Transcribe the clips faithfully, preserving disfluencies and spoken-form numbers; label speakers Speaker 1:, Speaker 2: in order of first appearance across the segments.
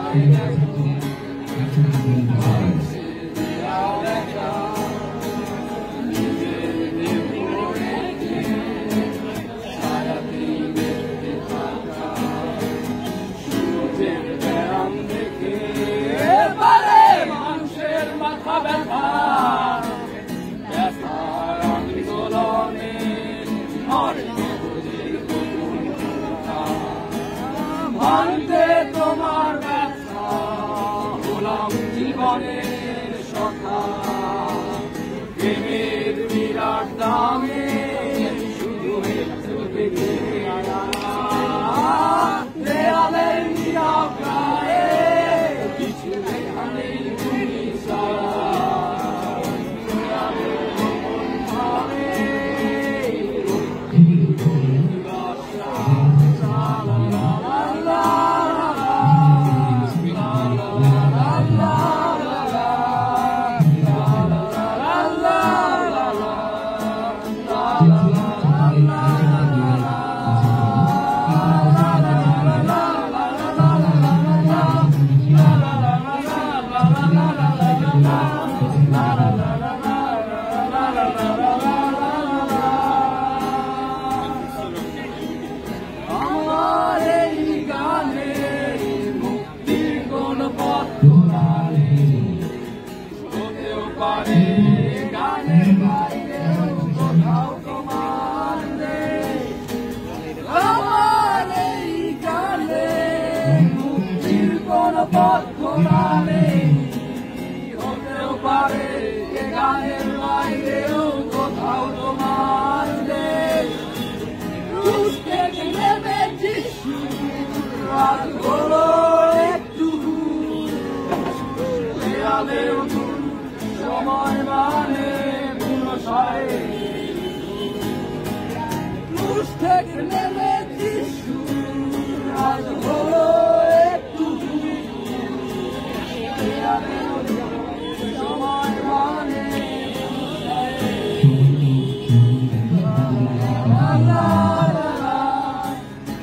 Speaker 1: জীবনের সখা প্রেমের বিরাট দামে শুধু একটু দেখে দেয়ালের নীরব গায়ে কিছু এখানে তুমি সারা পথ খোলা নেই হতেও পারে এ গানের বাইরেও কোথাও তোমার দেশ রুশ থেকে নেমে যিশু রাত হলো একটু দেয়ালেও সময় মানে পুনঃসায় রুশ থেকে নেমে যিশু রাত হলো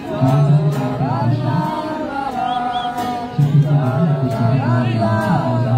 Speaker 1: la la la la